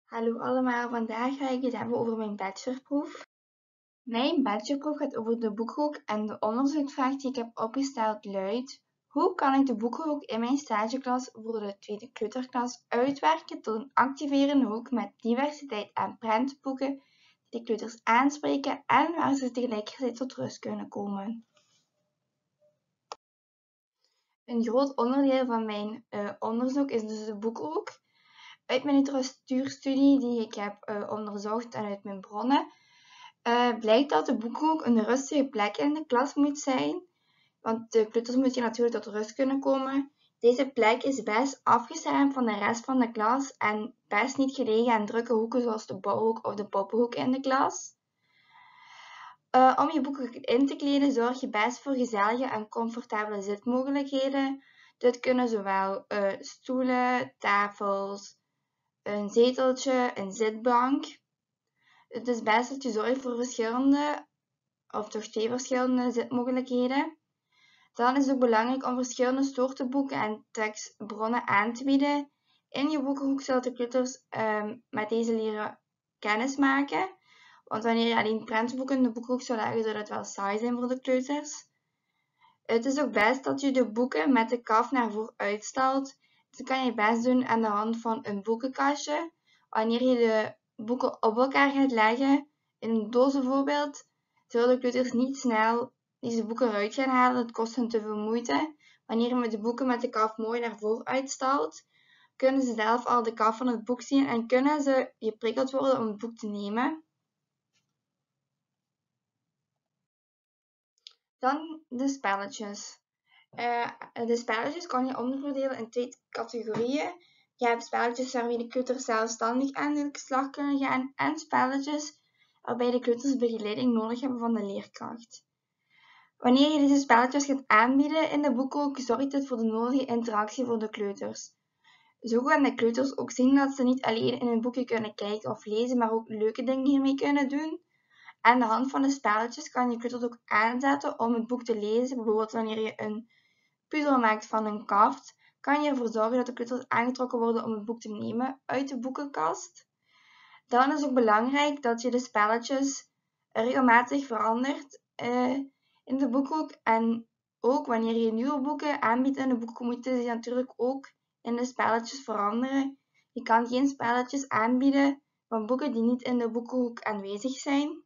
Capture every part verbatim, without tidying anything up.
Hallo allemaal, vandaag ga ik het hebben over mijn bachelorproef. Mijn bachelorproef gaat over de boekhoek en de onderzoeksvraag die ik heb opgesteld luidt: hoe kan ik de boekhoek in mijn stageklas voor de tweede kleuterklas uitwerken tot een activerende hoek met diversiteit aan prentenboeken die de kleuters aanspreken en waar ze tegelijkertijd tot rust kunnen komen? Een groot onderdeel van mijn uh, onderzoek is dus de boekhoek. Uit mijn literatuurstudie die ik heb uh, onderzocht en uit mijn bronnen uh, blijkt dat de boekhoek een rustige plek in de klas moet zijn, want de kleuters moeten natuurlijk tot rust kunnen komen. Deze plek is best afgeschermd van de rest van de klas en best niet gelegen aan drukke hoeken zoals de bouwhoek of de poppenhoek in de klas. Uh, om je boekhoek in te kleden zorg je best voor gezellige en comfortabele zitmogelijkheden. Dit kunnen zowel uh, stoelen, tafels, een zeteltje, een zitbank. Het is best dat je zorgt voor verschillende, of toch twee verschillende zitmogelijkheden. Dan is het ook belangrijk om verschillende soorten boeken en tekstbronnen aan te bieden. In je boekenhoek zullen de kleuters um, met deze leren kennismaken. Want wanneer je alleen prentenboeken in de boekhoek zou leggen, zou dat wel saai zijn voor de kleuters. Het is ook best dat je de boeken met de kaf naar voren uitstelt. Dat kan je best doen aan de hand van een boekenkastje. Wanneer je de boeken op elkaar gaat leggen, in een doos bijvoorbeeld, zullen de kleuters niet snel deze boeken eruit gaan halen. Het kost hen te veel moeite. Wanneer je de boeken met de kaf mooi naar voren uitstelt, kunnen ze zelf al de kaf van het boek zien en kunnen ze geprikkeld worden om het boek te nemen. Dan de spelletjes. Uh, de spelletjes kan je onderverdelen in twee categorieën. Je hebt spelletjes waarmee de kleuters zelfstandig aan de slag kunnen gaan en spelletjes waarbij de kleuters begeleiding nodig hebben van de leerkracht. Wanneer je deze spelletjes gaat aanbieden in de boekhoek, zorgt dit voor de nodige interactie voor de kleuters. Zo gaan de kleuters ook zien dat ze niet alleen in een boekje kunnen kijken of lezen, maar ook leuke dingen hiermee kunnen doen. Aan de hand van de spelletjes kan je kleuters ook aanzetten om het boek te lezen. Bijvoorbeeld wanneer je een puzzel maakt van een kaft, kan je ervoor zorgen dat de kleuters aangetrokken worden om het boek te nemen uit de boekenkast. Dan is het ook belangrijk dat je de spelletjes regelmatig verandert uh, in de boekhoek. En ook wanneer je nieuwe boeken aanbiedt in de boekhoek, moeten ze natuurlijk ook in de spelletjes veranderen. Je kan geen spelletjes aanbieden van boeken die niet in de boekhoek aanwezig zijn.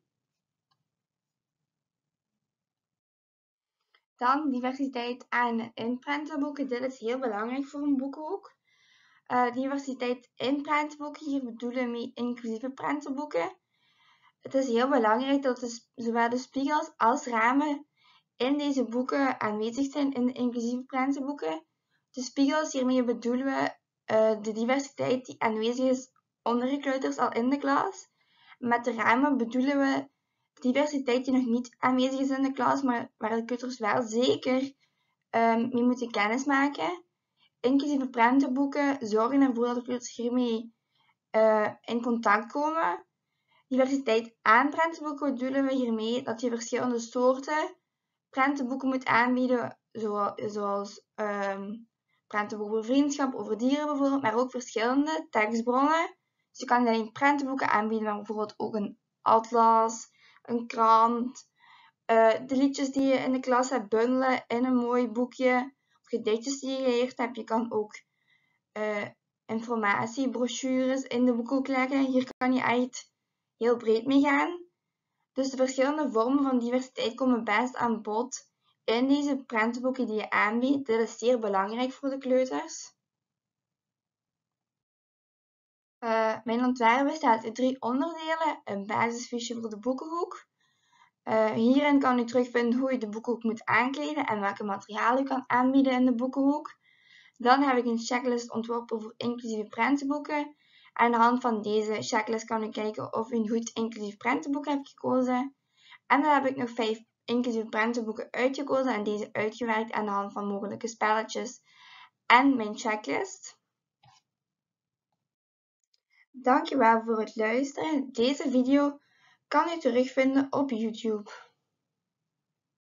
Dan diversiteit aan in prentenboeken. Dit is heel belangrijk voor een boekhoek. Uh, diversiteit in prentenboeken, hier bedoelen we mee inclusieve prentenboeken. Het is heel belangrijk dat de, zowel de spiegels als ramen in deze boeken aanwezig zijn in de inclusieve prentenboeken. De spiegels, hiermee bedoelen we uh, de diversiteit die aanwezig is onder de kleuters al in de klas. Met de ramen bedoelen we diversiteit die nog niet aanwezig is in de klas, maar waar de kleuters wel zeker um, mee moeten kennismaken. Inclusieve prentenboeken zorgen ervoor dat de kleuters hiermee uh, in contact komen. Diversiteit aan prentenboeken bedoelen we hiermee dat je verschillende soorten prentenboeken moet aanbieden, zoals um, prentenboeken over vriendschap, over dieren bijvoorbeeld, maar ook verschillende tekstbronnen. Dus je kan niet alleen prentenboeken aanbieden, maar bijvoorbeeld ook een atlas, een krant, uh, de liedjes die je in de klas hebt bundelen in een mooi boekje, of gedichtjes die je geleerd hebt. Je kan ook uh, informatiebrochures in de boekhoek leggen. Hier kan je echt heel breed mee gaan. Dus de verschillende vormen van diversiteit komen best aan bod in deze prentenboeken die je aanbiedt. Dit is zeer belangrijk voor de kleuters. Uh, mijn ontwerp bestaat uit drie onderdelen. Een basisfiche voor de boekenhoek. Uh, hierin kan u terugvinden hoe je de boekenhoek moet aankleden en welke materialen u kan aanbieden in de boekenhoek. Dan heb ik een checklist ontworpen voor inclusieve prentenboeken. Aan de hand van deze checklist kan u kijken of u een goed inclusief prentenboek hebt gekozen. En dan heb ik nog vijf inclusieve prentenboeken uitgekozen en deze uitgewerkt aan de hand van mogelijke spelletjes en mijn checklist. Dankjewel voor het luisteren. Deze video kan u terugvinden op YouTube.